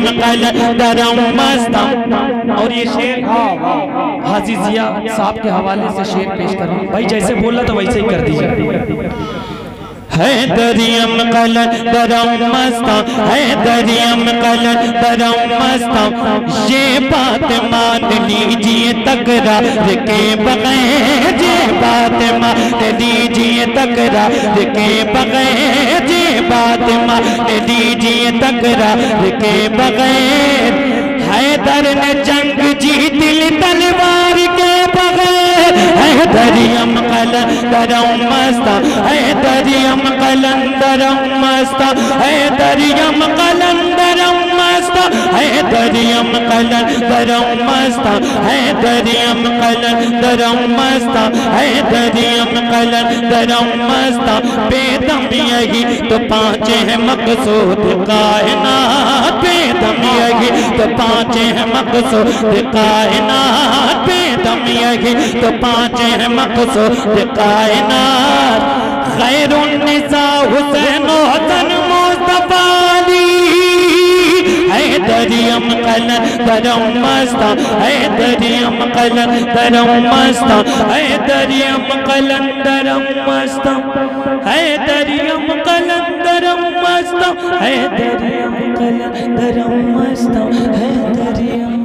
दरियम कलंदरम मस्तम। और ये शेर हाजी जिया साहब के हवाले से शेर पेश कर रहा हूँ भाई, जैसे बोला तो वैसे ही कर दीजिए। है दरियम कलंदरम मस्तम, है दरियम कलंदरम मस्तम, ये बात मान लीजिए तकरार के बगैर, ये बात मान लीजिए तकरार के बगैर, ये बात मान लीजिए तकरार के बगैर। हैदर ने जंग जीत ली तलवार के बगैर। है दरियम कलंदरम मस्तम, है दरियम कलंदरम मस्तम, है दरियम कलंदरम मस्तम, है दरियम कलंदरम मस्तम, है दरियम कलंदरम मस्तम, है दरियम कलंदरम मस्तम। बेदम यही तो पांचे है मकसूद कायनात, बेदम यही तो पांचे है मकसूद कायनात, बेदम यही तो पांचे है मकसूद कायनात। खैरुन्निसा हुसैन हसन मुस्तफा अली। है दरियम कलंदरम मस्तम, है दरियम कलंदरम मस्तम, है दरियम कलंदरम मस्तम, है दरियम कलंदरम मस्तम, है दरियम कलंदरम मस्तम, है दरियम